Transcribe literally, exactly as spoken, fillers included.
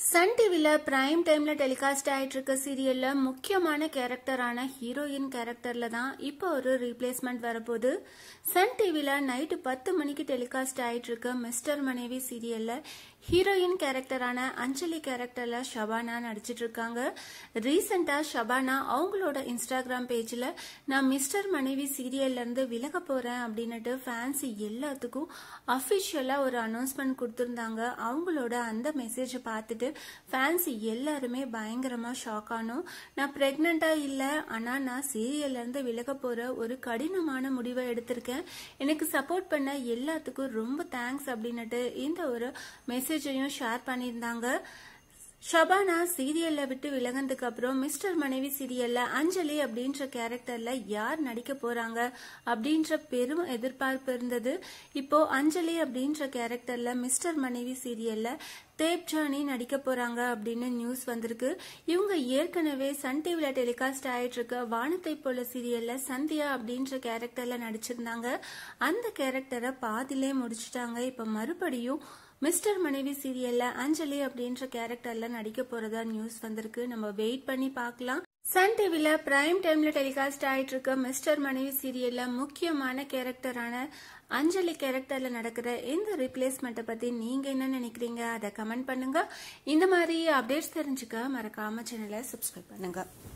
Sun டிவில prime டைம்ல telecast ஆயிட்டு இருக்க சீரியல்ல முக்கியமான கேரக்டரான ஹீரோயின் கேரக்டர்ல தான் இப்போ ஒரு ரீப்ளேஸ்மெண்ட் வரப்போகுது. சன் டிவில நைட்டு பத்து மணிக்கு டெலிகாஸ்ட் ஆயிட்டு இருக்க மிஸ்டர் மனைவி சீரியல்ல ஹீரோயின் கேரக்டரான அஞ்சலி கேரக்டர்ல ஷபானா நடிச்சிட்டு இருக்காங்க. ரீசெண்டா ஷபானா அவங்களோட இன்ஸ்டாகிராம் பேஜ்ல நான் மிஸ்டர் மனைவி சீரியல்ல இருந்து விலக போறேன் அப்படின்னுட்டு ஃபேன்ஸ் எல்லாத்துக்கும் அபிஷியலா ஒரு அனௌன்ஸ்மெண்ட் கொடுத்திருந்தாங்க. அவங்களோட அந்த மெசேஜ் பார்த்துட்டு ஃபேன்ஸ் எல்லாருமே பயங்கரமா ஷாக் ஆனோம். நான் பிரெக்னண்டா இல்ல, ஆனா நான் சீரியல்ல இருந்து விலக போற ஒரு கடினமான முடிவை எடுத்திருக்கேன். எனக்கு சப்போர்ட் பண்ண எல்லாத்துக்கும் ரொம்ப தேங்க்ஸ் அப்படின்னுட்டு இந்த ஒரு மெசேஜையும் ஷேர் பண்ணியிருந்தாங்க. ஷபானா சீரியல்ல விட்டு விலகினதுக்கு அப்புறம் மிஸ்டர் மனைவி சீரியல்ல அஞ்சலி அப்படின்ற கேரக்டர்ல யார் நடிக்க போறாங்க அப்படின்ற பெரும் எதிர்பார்ப்பு இருந்தது. இப்போ அஞ்சலி அப்படின்ற கேரக்டர்ல மிஸ்டர் மனைவி சீரியல்ல தேப்ஜானி நடிக்க போறாங்க அப்படின்னு நியூஸ் வந்திருக்கு. இவங்க ஏற்கனவே சன் டிவில டெலிகாஸ்ட் ஆயிட்டு இருக்க வானத்தை போல சீரியல்ல சந்தியா அப்படின்ற கேரக்டர்ல நடிச்சிருந்தாங்க. அந்த கேரக்டரை பாதிலே முடிச்சுட்டாங்க. இப்ப மறுபடியும் மிஸ்டர் மனைவி சீரியல்ல அஞ்சலி அப்படின்ற கேரக்டர்ல நடிக்க போறதா நியூஸ் வந்திருக்கு. நம்ம வெயிட் பண்ணி பார்க்கலாம். சன் டிவில பிரைம் டைம்ல டெலிகாஸ்ட் ஆயிட்டு இருக்க மிஸ்டர் மனைவி சீரியல்ல முக்கியமான கேரக்டரான அஞ்சலி கேரக்டர்ல நடக்கிற இந்த ரீப்ளேஸ்மெண்ட்டை பத்தி நீங்க என்ன நினைக்கிறீங்க? அதை கமெண்ட் பண்ணுங்க. இந்த மாதிரி அப்டேட்ஸ் தெரிஞ்சுக்க மறக்காம சேனலை சப்ஸ்கிரைப் பண்ணுங்க.